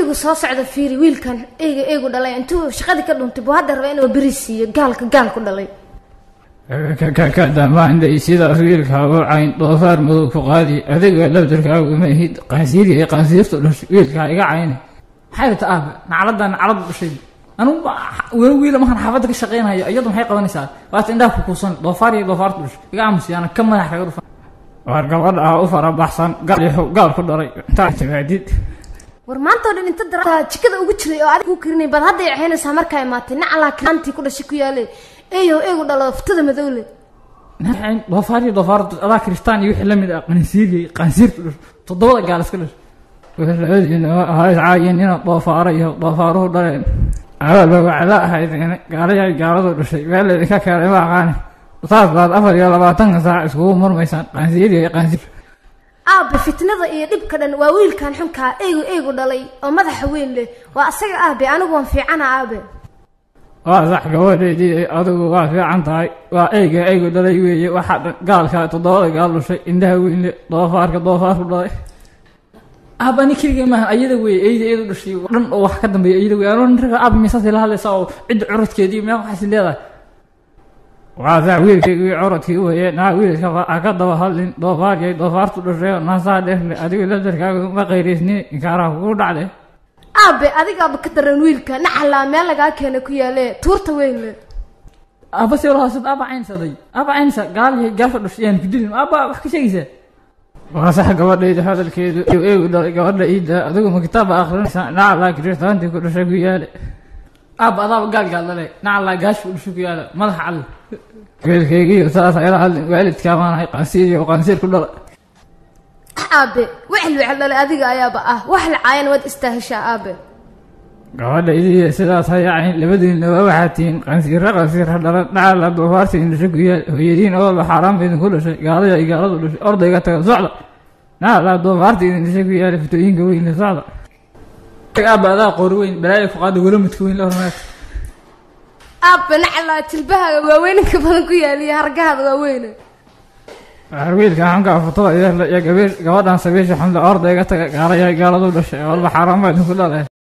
eegu soo socda fiiri wiilkan eegu dhalay intuu shaqadii ka dhuntay buu hadda rabaa inuu berisiiyo gaalku dhalay كذا ما عندي يصير أسويلك هو عين ضفار مذوق فقادي أذيك لو تركها وما هي قاسيري قاسير تقولك هاي عيني حالة أب نعرض بشيء أنا ويلا ما كان حافظك الشقين هاي أيضا هاي قوانين ساعات وقت عندك خصوصا ضفارت بش يعمس أنا كم من حاجة وارجع أوفر بحصان قال كل رأي تعرف بعديد warmaanta oo dhan inta dara jikada ugu jiray oo adigu kirinay bal hadda ay xeenaysaa markay imaatay nacala kaanti ku dhashay ku yaalay eegu dhalo ftada madowle نحن ضفارت أذا كريستاني وحلا من قنسيري قنسير تضوّد جالس كله هاي عاين هنا ضفاره ضرين على هاي قالوا شيء قال لي كذا ما غاني صار بعد أفر يلا بعتنا ساعة سكوا مر ميسان قنسير aabe fitnada iyo dhibka dhan waa wiilkan xunka eegu dhalay oo madaxa weyn leh waa asaga aabe anigu waan fiicana aabe صح قولي أدو في عن طاي وأيجا دلي ويجي واحد قال كات ضوء قال له شيء إنده وين ضفار ضاي أباني كذا ما أيده وي أيده شيء ورن واحد دم بيأيده وي أنا نرجع أبي مسافر لهذا ساو عد عرض كذي ما حاسس لهذا وهذا ويل عرض كذي ويا ويل أكاد ضفار تدري ناس هذا أدي ولا ترجع ما غيرني كاره ورد عليه aabe adiga ba ka daran wiilka naxala meel laga keenay ku yaale tuurta weyn aba soo raasad aba aynsa gaal fadhiyaan kidin aba wax ka sheegaysa waa sax gabadheeda hadalkeedu eegu dhalay gabadha iida adigu ma kitaab akhrinaysa naala kirtaanti ku dhashay ku yaale aba adaba gaal dhalay naala gaash ku dhashay ku yaale madax cal weelkeegiyo saas ay hal waalidka ma hay qansiir ku dhalay aabe wixii dhalay adiga ayaaba wax la caayan wad istaahasha aabe gabadha idii sidaas hay ayn labadiina waxaatiin qansiir dhalay naala doofarti in dhashay ku yaale hooyadiin oo xaraam idin ku dhashay gaaladu dhashay ordayga taga socda naala doofarti in dhashay ku yaale fitooyinka weyn socda aabe adaa qorweyn balay ku qaado wala midkoyn la hormaad aabe naxala tilbaha waaweyn ka badan ku yaaliya hargahada waaweyn wiilka xanka fotoda iyo gabadhan sabiisha xamle ordayga taga gaaladu dhashay oo xaraam idin ku dhalay